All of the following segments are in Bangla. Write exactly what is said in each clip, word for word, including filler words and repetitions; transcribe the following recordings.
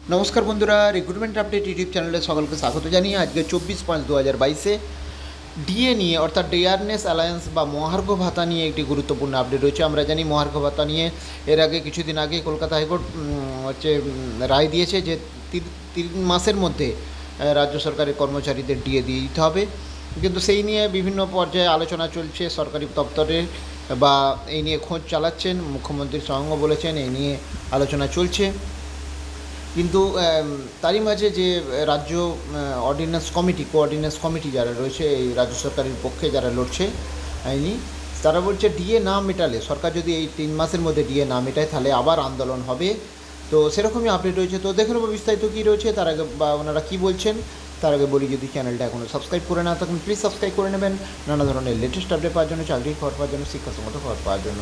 নমস্কার বন্ধুরা, রিক্রুটমেন্ট আপডেট ইউটিউব চ্যানেলে সকলকে স্বাগত জানিয়ে আজকে চব্বিশ পাঁচ দু হাজার বাইশে ডিএ নিয়ে অর্থাৎ ডিয়ারনেস অ্যালায়েন্স বা মহার্ঘ ভাতা নিয়ে একটি গুরুত্বপূর্ণ আপডেট রয়েছে। আমরা জানি মহার্ঘ ভাতা নিয়ে এর আগে কিছুদিন আগে কলকাতা হাইকোর্ট হচ্ছে রায় দিয়েছে যে তিন মাসের মধ্যে রাজ্য সরকারের কর্মচারীদের ডিএ দিয়ে দিতে হবে, কিন্তু সেই নিয়ে বিভিন্ন পর্যায়ে আলোচনা চলছে। সরকারি দপ্তরে বা এই নিয়ে খোঁজ চালাচ্ছেন, মুখ্যমন্ত্রী স্বয়ং বলেছেন এই নিয়ে আলোচনা চলছে। কিন্তু তারই মাঝে যে রাজ্য অর্ডিন্যান্স কমিটি কোঅর্ডিন্যান্স কমিটি যারা রয়েছে এই রাজ্য সরকারের পক্ষে যারা লড়ছে আইনি, তারা বলছে ডিএ না মেটালে, সরকার যদি এই তিন মাসের মধ্যে ডিএ না মেটায় তাহলে আবার আন্দোলন হবে। তো সেরকমই আপডেট রয়েছে। তো দেখে নেবো বিস্তারিত কী রয়েছে, তার আগে বা ওনারা কী বলছেন তার আগে বলি, যদি চ্যানেলটা এখনও সাবস্ক্রাইব করে না থাকুন প্লিজ সাবস্ক্রাইব করে নেবেন নানা ধরনের লেটেস্ট আপডেট পাওয়ার জন্য, চাকরির খবর পাওয়ার জন্য, শিক্ষাসম্মত খবর পাওয়ার জন্য।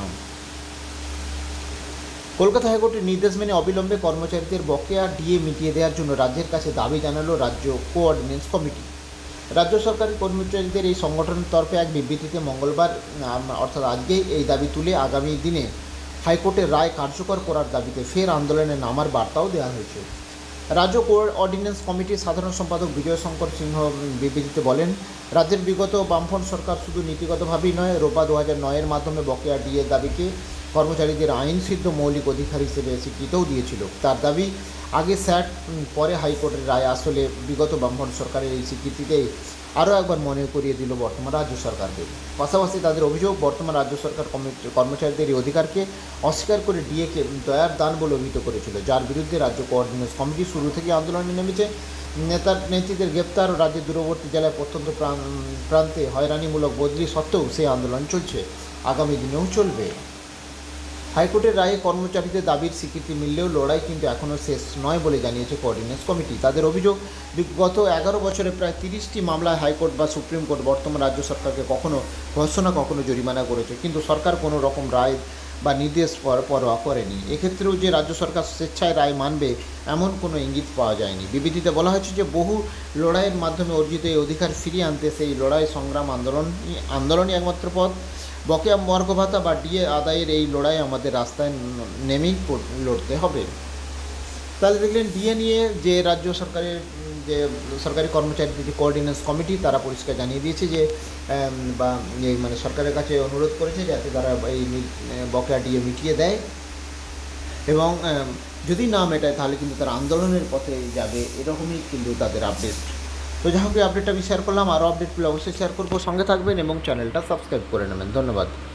কলকাতা হাইকোর্টের নির্দেশ মেনে অবিলম্বে কর্মচারীদের বকেয়া ডিএ মিটিয়ে দেওয়ার জন্য রাজ্যের কাছে দাবি জানালো রাজ্য কোঅর্ডিনেন্স কমিটি। রাজ্য সরকারি কর্মচারীদের এই সংগঠনের তরফে এক বিবৃতিতে মঙ্গলবার অর্থাৎ আজকেই এই দাবি তুলে আগামী দিনে হাইকোর্টের রায় কার্যকর করার দাবিতে ফের আন্দোলনে নামার বার্তাও দেওয়া হয়েছে। রাজ্য কোঅর্ডিনেন্স কমিটির সাধারণ সম্পাদক বিজয় শঙ্কর সিংহ বিবৃতিতে বলেন, রাজ্যের বিগত বামফ্রন্ট সরকার শুধু নীতিগতভাবেই নয়, রোপা দু হাজার নয়ের মাধ্যমে বকেয়া ডিএ দাবিকে কর্মচারীদের আইনসিদ্ধ মৌলিক অধিকার হিসেবে স্বীকৃতও দিয়েছিল। তার দাবি, আগে স্যাট পরে হাইকোর্টের রায় আসলে বিগত বামফ্রন্ট সরকারের এই স্বীকৃতিতেই আরও একবার মনে করিয়ে দিল বর্তমান রাজ্য সরকারকে। পাশাপাশি তাদের অভিযোগ, বর্তমান রাজ্য সরকার কর্মচারীদের এই অধিকারকে অস্বীকার করে ডিএকে দয়ার দান বলে অভিহিত করেছিল, যার বিরুদ্ধে রাজ্য কোঅর্ডিনেন্স কমিটি শুরু থেকে আন্দোলনে নেমেছে। নেতার নেতৃত্বের গ্রেপ্তার ও রাজ্যের দূরবর্তী জেলায় প্রত্যন্ত প্রান্তে হয়রানিমূলক বদলি সত্ত্বেও সেই আন্দোলন চলছে, আগামী দিনেও চলবে। হাইকোর্টের রায়ে কর্মচারীদের দাবির স্বীকৃতি মিললেও লড়াই কিন্তু এখনও শেষ নয় বলে জানিয়েছে কোঅর্ডিনেন্স কমিটি। তাদের অভিযোগ, গত এগারো বছরে প্রায় তিরিশটি মামলায় হাইকোর্ট বা সুপ্রিম কোর্ট বর্তমান রাজ্য সরকারকে কখনো ঘোষণা কখনো জরিমানা করেছে, কিন্তু সরকার কোনো রকম রায় বা নির্দেশ পরোয়া করেনি। এক্ষেত্রেও যে রাজ্য সরকার স্বেচ্ছায় রায় মানবে এমন কোনো ইঙ্গিত পাওয়া যায়নি। বিবৃতিতে বলা হয়েছে যে বহু লড়াইয়ের মাধ্যমে অর্জিত এই অধিকার ফিরিয়ে আনতে সেই লড়াই সংগ্রাম আন্দোলন আন্দোলনই একমাত্র পথ। বকেয়া মহার্ঘ ভাতা বা ডিএ আদায়ের এই লড়াই আমাদের রাস্তায় নেমেই লড়তে হবে। তাহলে দেখলেন ডিএ নিয়ে যে রাজ্য সরকারের যে সরকারি কর্মচারীদের যে কোঅর্ডিনেন্স কমিটি তারা পরিষ্কার জানিয়ে দিয়েছে যে বা এই মানে সরকারের কাছে অনুরোধ করেছে যাতে তারা এই বকেয়া ডিএ মিটিয়ে দেয়, এবং যদি না মেটায় তাহলে কিন্তু তারা আন্দোলনের পথে যাবে, এরকমই কিন্তু তাদের আপডেট। তো যাই হোক, এই আপডেটটা আমি শেয়ার করলাম, আরও আপডেট পেলে অবশ্যই শেয়ার করবো, সঙ্গে থাকবেন এবং চ্যানেলটা সাবস্ক্রাইব করে নেবেন। ধন্যবাদ।